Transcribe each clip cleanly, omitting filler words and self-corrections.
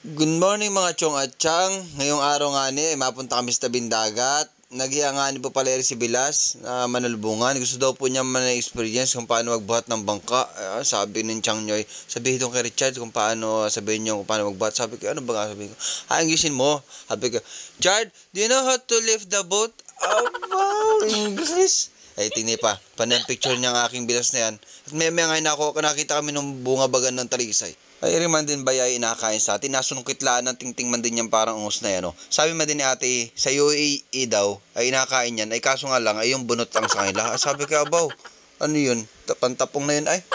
Good morning mga chong at chang. Ngayong araw nga ni, mapunta kami sa tabing dagat. Naghihangani po pala si Bilas na manalubungan. Gusto daw po niya man-experience kung paano magbuhat ng bangka. Sabi ng chang nyoy, sabihin doon kay Richard kung paano, sabihin niyo kung paano magbuhat. Sabi ko, ano ba nga sabihin ko? Englishin mo. Sabi ko, Chard, do you know how to lift the boat? Oh, wow, English. Ay, tingnan pa. Panay picture niya ang aking Bilas na yan. At may nga nakita kami ng bunga bagan ng talisay. Ay, man din ba yung inakain sa atin? Nasunong-kitlaan ng tingting man din yan parang ungos na yan. Oh. Sabi man din ni ate, sa UAE daw, ay inakain yan. Ay kaso nga lang, ay yung bunot lang sa kanila. Ay, sabi ka, abaw, ano yun? Pantapong na yun, ay.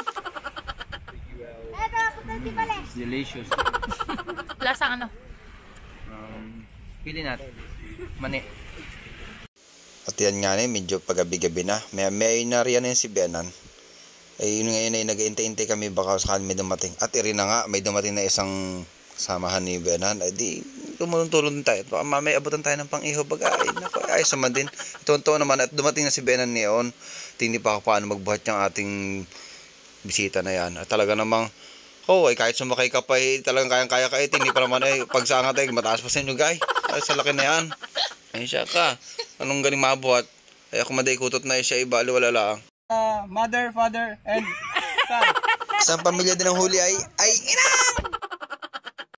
Delicious. Lasang ano? Pili natin. Mani. At yan nga na, medyo pagabi-gabi na. May nariyan na yun si Benan. Ay yun ngayon ay nag-iintay-intay kami baka sakali may dumating. At iri na nga, may dumating na isang samahan ni Benan. Ay di, tumulong-tulong din tayo. Baka mamay abutan tayo ng pang-iho baga. Ay, naku, ayos naman din. Ito naman at dumating na si Benan niyon. Hindi pa ako paano magbuhat yung ating bisita na yan. At talaga namang, ay kahit sumakay ka pa eh, talagang kayang-kaya ka eh. Hindi pa naman eh, pagsangat eh, mataas pa sa inyo guys. Ay, sa laki na yan. Ay siya ka. Anong galing mabuhat? Ay ako maday kutot na siya iba, wala lang. Mother, father, and son. Isang pamilya din ng huli ay